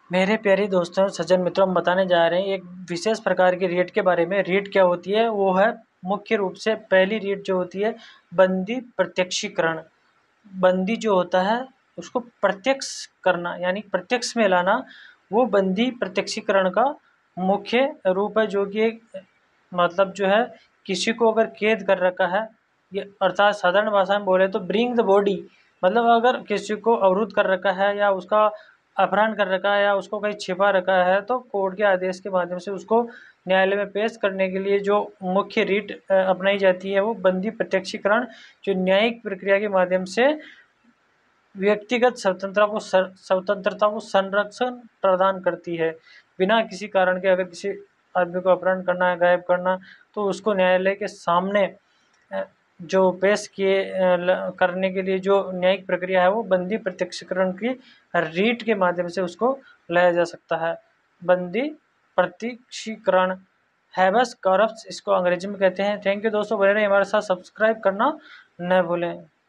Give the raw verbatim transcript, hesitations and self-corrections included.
मेरे प्यारे दोस्तों, सज्जन मित्रों, हम बताने जा रहे हैं एक विशेष प्रकार की रीट के बारे में। रीट क्या होती है? वो है मुख्य रूप से पहली रीट जो होती है बंदी प्रत्यक्षीकरण। बंदी जो होता है उसको प्रत्यक्ष करना यानी प्रत्यक्ष में लाना, वो बंदी प्रत्यक्षीकरण का मुख्य रूप है। जो कि एक मतलब जो है किसी को अगर कैद कर रखा है, ये अर्थात साधारण भाषा में बोले तो ब्रिंग द बॉडी, मतलब अगर किसी को अवरुद्ध कर रखा है या उसका अपहरण कर रखा है या उसको कहीं छिपा रखा है, तो कोर्ट के आदेश के माध्यम से उसको न्यायालय में पेश करने के लिए जो मुख्य रीट अपनाई जाती है वो बंदी प्रत्यक्षीकरण, जो न्यायिक प्रक्रिया के माध्यम से व्यक्तिगत स्वतंत्रता को स्वतंत्रता को संरक्षण प्रदान करती है। बिना किसी कारण के अगर किसी आदमी को अपहरण करना है, गायब करना, तो उसको न्यायालय के सामने जो पेश किए करने के लिए जो न्यायिक प्रक्रिया है वो बंदी प्रत्यक्षीकरण की रीट के माध्यम से उसको लाया जा सकता है। बंदी प्रत्यक्षीकरण, हैबस कॉर्पस इसको अंग्रेजी में कहते हैं। थैंक यू दोस्तों, बने रहिए हमारे साथ, सब्सक्राइब करना न भूलें।